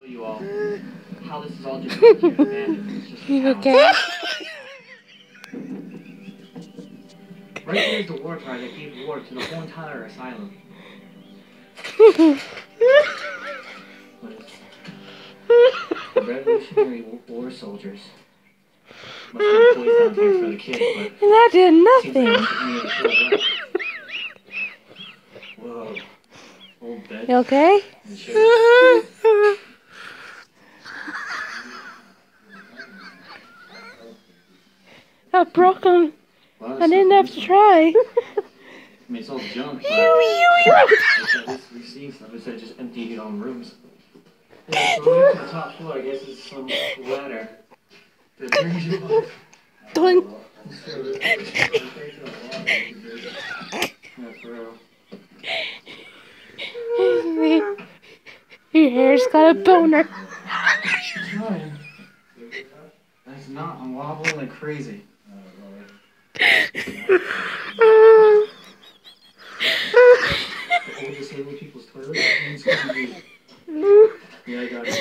You all how this is all just abandoned. It's just You okay? Right here's the war cry that gave war to the whole entire asylum. The Revolutionary War soldiers must have been poised down here for the kids, but And I did seems like nothing. it's really killed up. Whoa. Old bed. You okay? And chairs. I broke them. Wow, I didn't have to try. I mean, it's all junk, but at least we see stuff instead of just empty rooms. Yeah, so we're to the top floor. I guess it's some ladder that brings you up. Doink. Yeah, for real. Your hair's got a boner. I'm trying. That's not. I'm wobbling like crazy. The old disabled people's toilet. Yeah, I got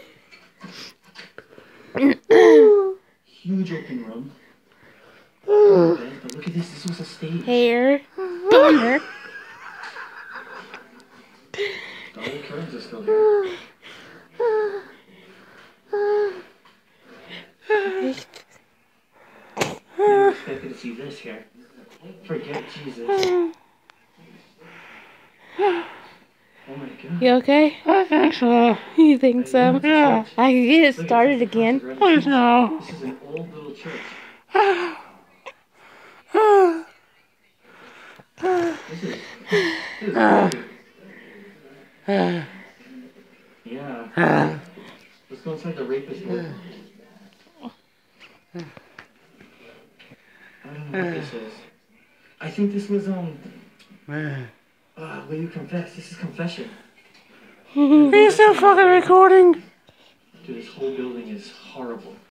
it. Huge open room. But look at this. This was a stage. Hair. Boner. The old curtains are still there. Never expected to see this here. Forget Jesus. Oh my God. You okay? I think so. You think so? Yeah. I can get it started again. Please no. This is an old little church. This is great. Yeah. Let's go inside the rapist room. I don't know what this is. I think this was, will you confess? This is confession. Are you still fucking recording? Dude, this whole building is horrible.